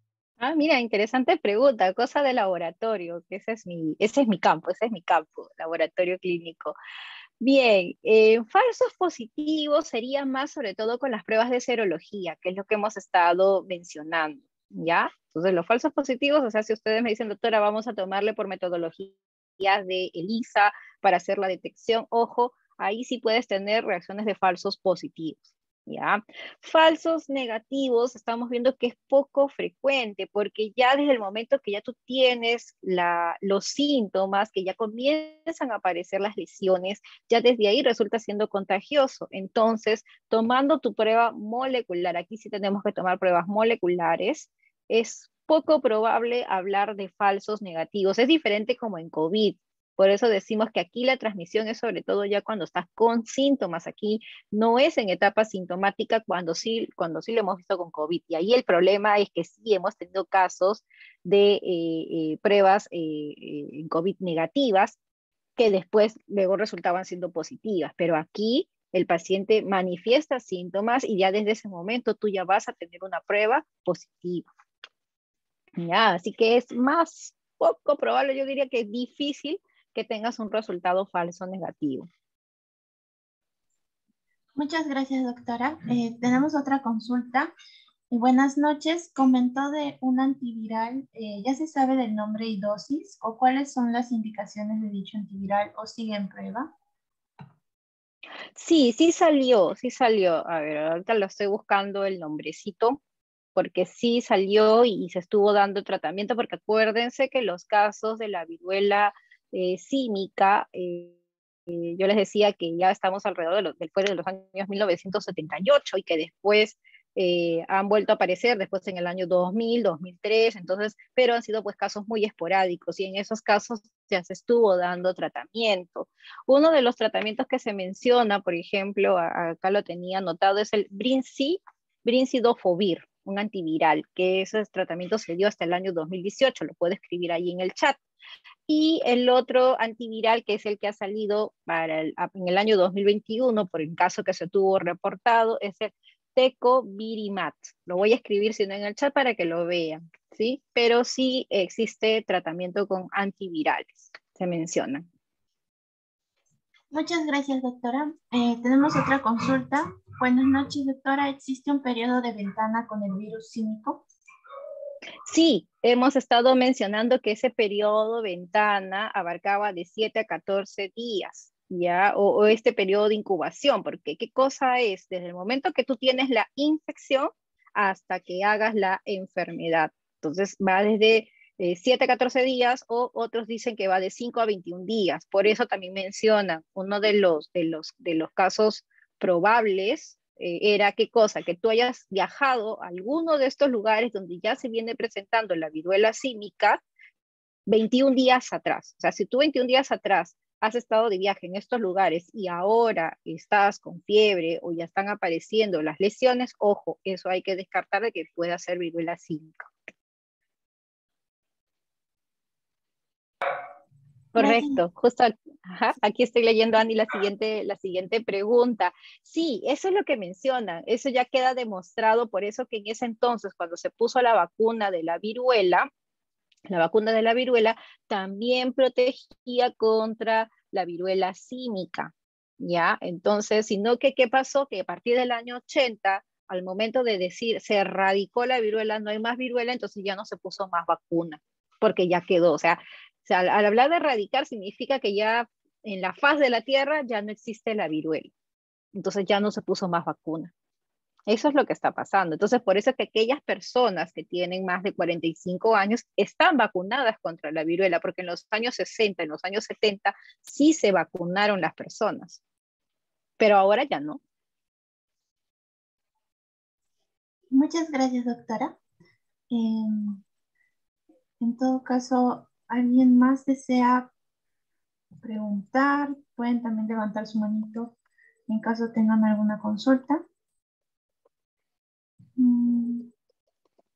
Ah, mira, interesante pregunta, cosa de laboratorio, que ese es mi, ese es mi campo, ese es mi campo, laboratorio clínico. Bien, eh, falsos positivos serían más sobre todo con las pruebas de serología, que es lo que hemos estado mencionando, ¿ya? Entonces, los falsos positivos, o sea, si ustedes me dicen, doctora, vamos a tomarle por metodologías de ELISA para hacer la detección, ojo, ahí sí puedes tener reacciones de falsos positivos, ¿ya? Falsos negativos, estamos viendo que es poco frecuente, porque ya desde el momento que ya tú tienes la, los síntomas, que ya comienzan a aparecer las lesiones, ya desde ahí resulta siendo contagioso. Entonces, tomando tu prueba molecular, aquí sí tenemos que tomar pruebas moleculares, es poco probable hablar de falsos negativos. Es diferente como en COVID. Por eso decimos que aquí la transmisión es sobre todo ya cuando estás con síntomas. Aquí no es en etapa sintomática cuando sí, cuando sí lo hemos visto con COVID. Y ahí el problema es que sí hemos tenido casos de eh, eh, pruebas eh, eh, en COVID negativas que después luego resultaban siendo positivas. Pero aquí el paciente manifiesta síntomas y ya desde ese momento tú ya vas a tener una prueba positiva. Ya, así que es más poco probable, yo diría que es difícil que tengas un resultado falso negativo. Muchas gracias, doctora. Eh, tenemos otra consulta. Eh, buenas noches. Comentó de un antiviral. Eh, ¿ya se sabe del nombre y dosis? ¿O cuáles son las indicaciones de dicho antiviral? ¿O sigue en prueba? Sí, sí salió, sí salió. A ver, ahorita lo estoy buscando el nombrecito, porque sí salió y se estuvo dando tratamiento, porque acuérdense que los casos de la viruela eh, símica, eh, eh, yo les decía que ya estamos alrededor de los, después de los años mil novecientos setenta y ocho y que después eh, han vuelto a aparecer después en el año dos mil, dos mil tres, entonces, pero han sido pues casos muy esporádicos y en esos casos ya se estuvo dando tratamiento. Uno de los tratamientos que se menciona, por ejemplo, a, acá lo tenía anotado, es el Brinci, Brincidofovir, un antiviral, que ese tratamiento se dio hasta el año dos mil dieciocho, lo puedo escribir ahí en el chat. Y el otro antiviral, que es el que ha salido para el, en el año dos mil veintiuno, por el caso que se tuvo reportado, es el Tecovirimat. Lo voy a escribir si no en el chat para que lo vean, ¿sí? Pero sí existe tratamiento con antivirales, se menciona. Muchas gracias, doctora. Eh, tenemos otra consulta. Buenas noches, doctora. ¿Existe un periodo de ventana con el virus símico? Sí, hemos estado mencionando que ese periodo ventana abarcaba de siete a catorce días, ¿ya? O, o este periodo de incubación, porque ¿qué cosa es? Desde el momento que tú tienes la infección hasta que hagas la enfermedad. Entonces va desde eh, siete a catorce días o otros dicen que va de cinco a veintiún días. Por eso también mencionan uno de los, de los, de los casos probables eh, era qué cosa, que tú hayas viajado a alguno de estos lugares donde ya se viene presentando la viruela símica veintiún días atrás. O sea, si tú veintiún días atrás has estado de viaje en estos lugares y ahora estás con fiebre o ya están apareciendo las lesiones, ojo, eso hay que descartar de que pueda ser viruela símica. Correcto, justo ajá, aquí estoy leyendo, Andy, la siguiente, la siguiente pregunta. Sí, eso es lo que mencionan, eso ya queda demostrado, por eso que en ese entonces, cuando se puso la vacuna de la viruela, la vacuna de la viruela también protegía contra la viruela símica, ¿ya? Entonces, sino que, ¿qué pasó? Que a partir del año ochenta, al momento de decir, se erradicó la viruela, no hay más viruela, entonces ya no se puso más vacuna, porque ya quedó, o sea, o sea, al, al hablar de erradicar significa que ya en la faz de la Tierra ya no existe la viruela. Entonces ya no se puso más vacuna. Eso es lo que está pasando. Entonces, por eso es que aquellas personas que tienen más de cuarenta y cinco años están vacunadas contra la viruela, porque en los años sesenta, en los años setenta, sí se vacunaron las personas, pero ahora ya no. Muchas gracias, doctora. Eh, en todo caso, ¿alguien más desea preguntar? Pueden también levantar su manito en caso tengan alguna consulta. Mm.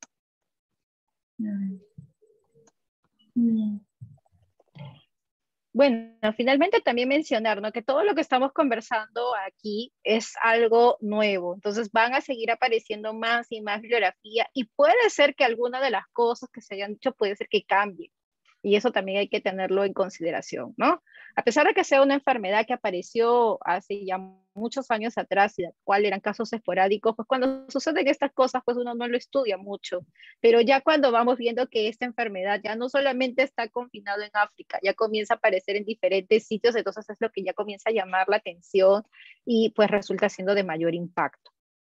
A ver. Bien. Bueno, finalmente también mencionar, ¿no? Que todo lo que estamos conversando aquí es algo nuevo, entonces van a seguir apareciendo más y más bibliografía y puede ser que alguna de las cosas que se hayan dicho puede ser que cambie. Y eso también hay que tenerlo en consideración, ¿no? A pesar de que sea una enfermedad que apareció hace ya muchos años atrás y de cual eran casos esporádicos, pues cuando suceden estas cosas, pues uno no lo estudia mucho. Pero ya cuando vamos viendo que esta enfermedad ya no solamente está confinado en África, ya comienza a aparecer en diferentes sitios, entonces es lo que ya comienza a llamar la atención y pues resulta siendo de mayor impacto.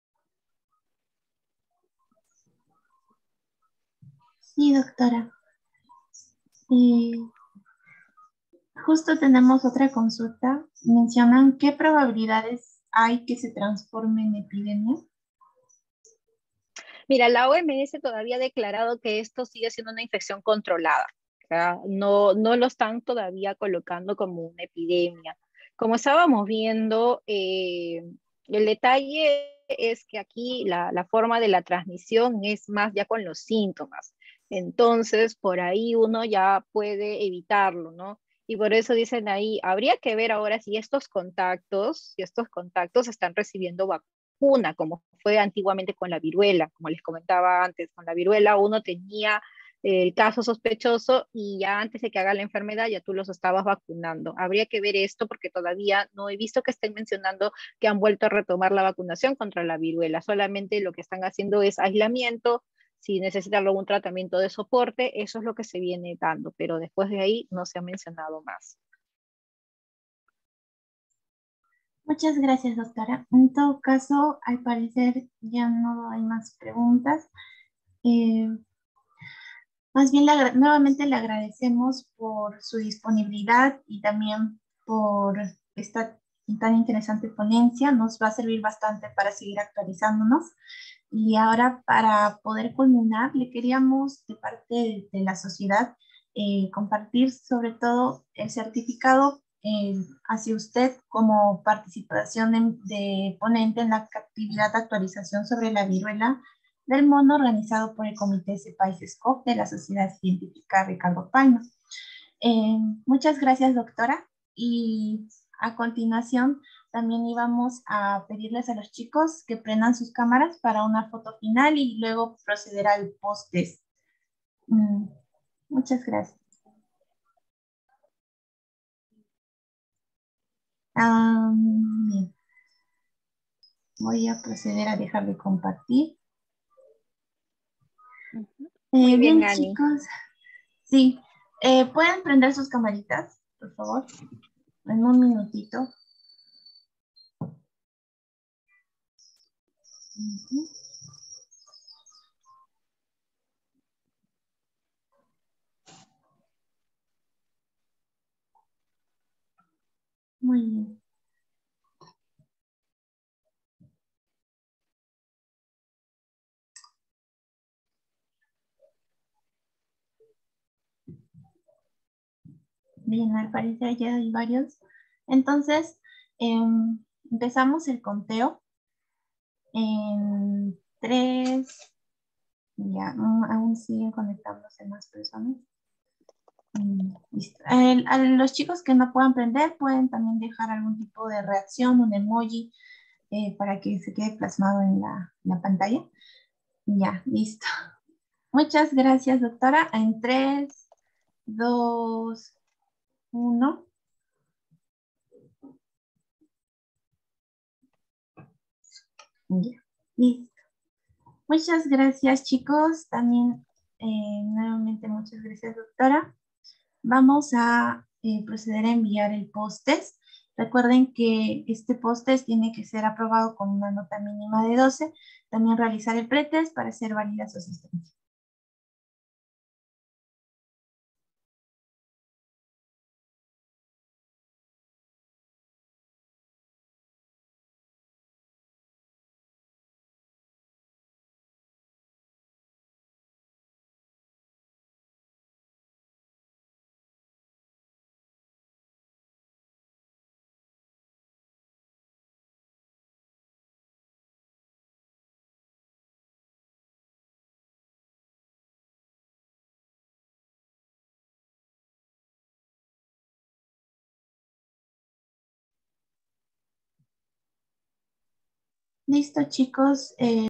Sí, doctora. Eh, justo tenemos otra consulta. Mencionan qué probabilidades hay que se transforme en epidemia. Mira, la O M S todavía ha declarado que esto sigue siendo una infección controlada. O sea, no, no lo están todavía colocando como una epidemia. Como estábamos viendo, eh, el detalle es que aquí la, la forma de la transmisión es más ya con los síntomas. Entonces, por ahí uno ya puede evitarlo, ¿no? Y por eso dicen ahí, habría que ver ahora si estos contactos, si estos contactos están recibiendo vacuna, como fue antiguamente con la viruela, como les comentaba antes, con la viruela uno tenía el caso sospechoso y ya antes de que haga la enfermedad ya tú los estabas vacunando. Habría que ver esto porque todavía no he visto que estén mencionando que han vuelto a retomar la vacunación contra la viruela. Solamente lo que están haciendo es aislamiento. Si necesitan algún tratamiento de soporte, eso es lo que se viene dando, pero después de ahí no se ha mencionado más. Muchas gracias, doctora. En todo caso, al parecer ya no hay más preguntas. Eh, Más bien, le nuevamente le agradecemos por su disponibilidad y también por esta tan interesante ponencia. Nos va a servir bastante para seguir actualizándonos. Y ahora, para poder culminar, le queríamos, de parte de, de la sociedad, eh, compartir sobre todo el certificado eh, hacia usted como participación de, de ponente en la actividad de actualización sobre la viruela del mono organizado por el Comité CEPAIS-SCOP de la Sociedad Científica Ricardo Palma. Eh, muchas gracias, doctora. Y a continuación también íbamos a pedirles a los chicos que prendan sus cámaras para una foto final y luego proceder al post-test. Mm, muchas gracias. Um, bien. Voy a proceder a dejar de compartir. Muy Eh, bien, bien, Ani. chicos. Sí. Eh, ¿pueden prender sus camaritas, por favor? En un minutito. Uh-huh. Muy bien. Bien, al parecer ya hay varios. Entonces, eh, empezamos el conteo en tres. Ya, mm, aún siguen conectándose más personas. Mm, listo. El- a los chicos que no puedan prender pueden también dejar algún tipo de reacción, un emoji, eh, para que se quede plasmado en la, la pantalla. Ya, listo. Muchas gracias, doctora. En tres, dos, uno. Ya, listo. Muchas gracias, chicos. También, eh, nuevamente, muchas gracias, doctora. Vamos a eh, proceder a enviar el post-test. Recuerden que este post-test tiene que ser aprobado con una nota mínima de doce. También realizar el pretest para hacer válida su asistencia. Listo, chicos. Eh,